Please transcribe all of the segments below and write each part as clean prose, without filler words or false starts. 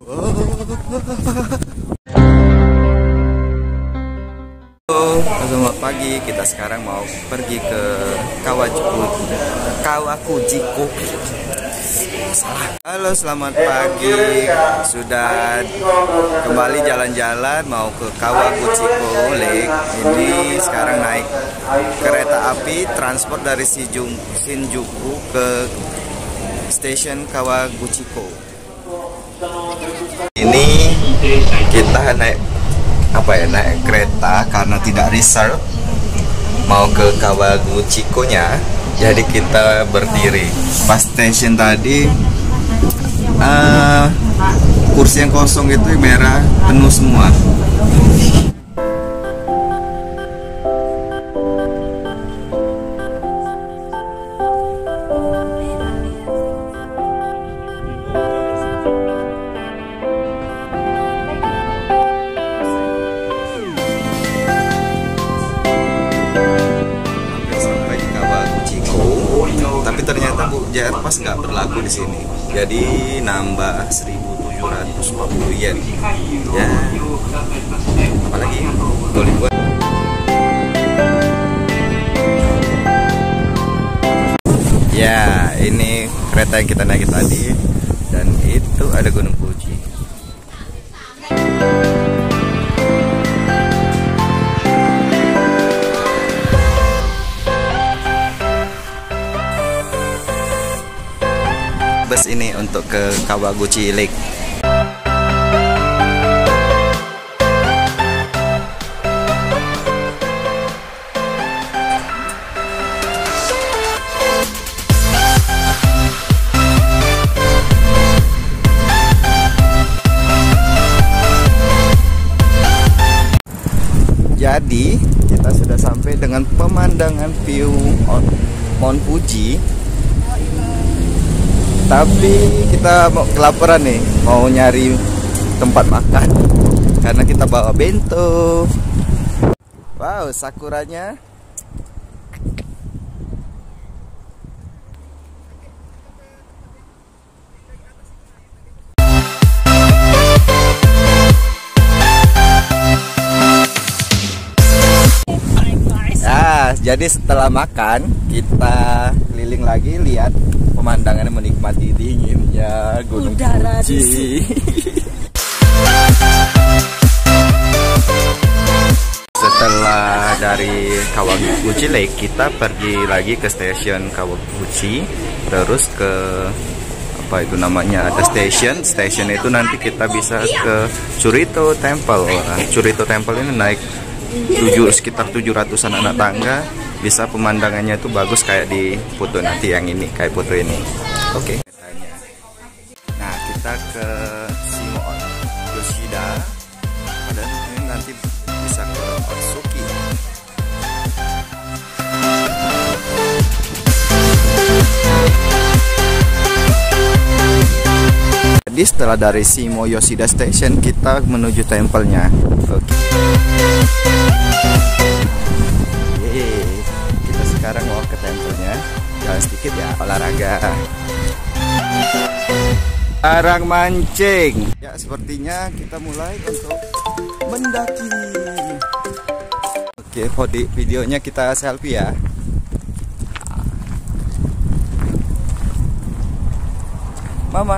Selamat pagi, kita sekarang mau pergi ke Kawakujiko. Halo, selamat pagi. Sudah kembali jalan-jalan mau ke Kawakujiko Lake. Ini sekarang naik kereta api transport dari Shinjuku ke stasiun Kawakujiko. Ini kita naik naik kereta karena tidak reserve mau ke Kawakujiko-nya, jadi kita berdiri pas stasiun tadi. Kursi yang kosong itu merah penuh semua. Tapi ternyata jet pass nggak berlaku di sini, jadi nambah 1.740 yen. Ya, apalagi boleh buat. Ya, ini kereta yang kita naik tadi, dan itu ada Gunung Fuji. Bus ini untuk ke Kawaguchi Lake. Jadi kita sudah sampai dengan pemandangan view Mount Fuji. Tapi kita mau kelaparan nih, mau nyari tempat makan karena kita bawa bento. Wow, sakuranya. Jadi setelah makan kita keliling lagi, lihat pemandangannya, menikmati dinginnya Gunung Fuji. Setelah dari Kawaguchi Lake, kita pergi lagi ke stasiun Kawaguchi, terus ke apa itu namanya, ada stasiun itu nanti kita bisa ke Churito Temple. Churito Temple ini naik sekitar 700-an anak tangga, bisa pemandangannya itu bagus kayak di foto nanti yang ini, kayak foto ini. Oke. Nah, kita ke Shimo Yoshida, dan ini nanti bisa ke Otsuki. Jadi setelah dari Shimo Yoshida Station, kita menuju tempelnya. Oke. Kita sekarang mau ke tempelnya. Jalan sedikit ya, olahraga. Sekarang mancing. Ya, sepertinya kita mulai untuk mendaki. Oke, videonya kita selfie ya. Mama.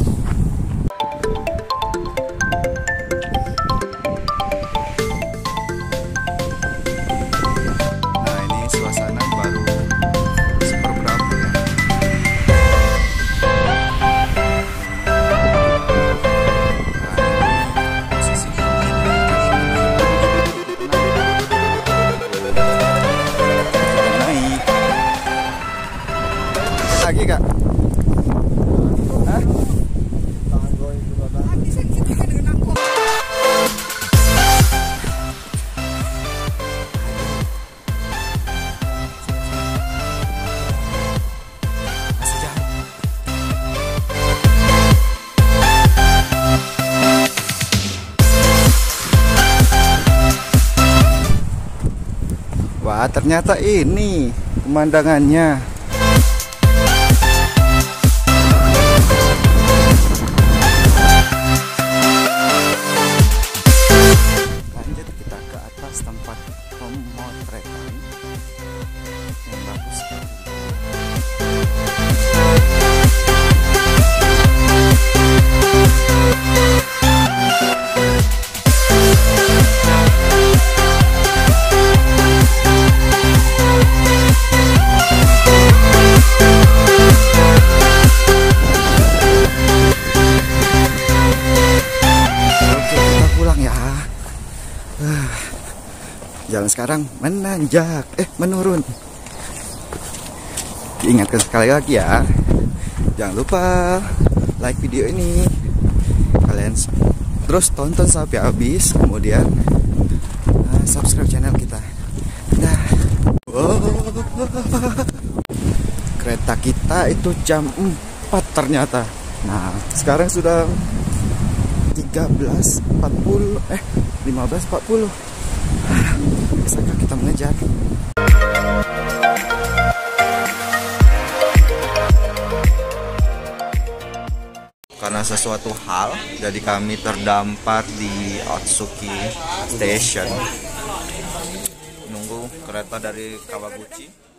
Lagi kak? Hah? Wah, ternyata ini pemandangannya. jalan sekarang menanjak, menurun. Diingatkan sekali lagi ya, jangan lupa like video ini, kalian terus tonton sampai habis, kemudian subscribe channel kita. Nah, kereta kita itu jam 4 ternyata. Nah, sekarang sudah 15.40. Bisakah kita mengejar? Karena sesuatu hal, jadi kami terdampar di Otsuki Station, nunggu kereta dari Kawaguchi.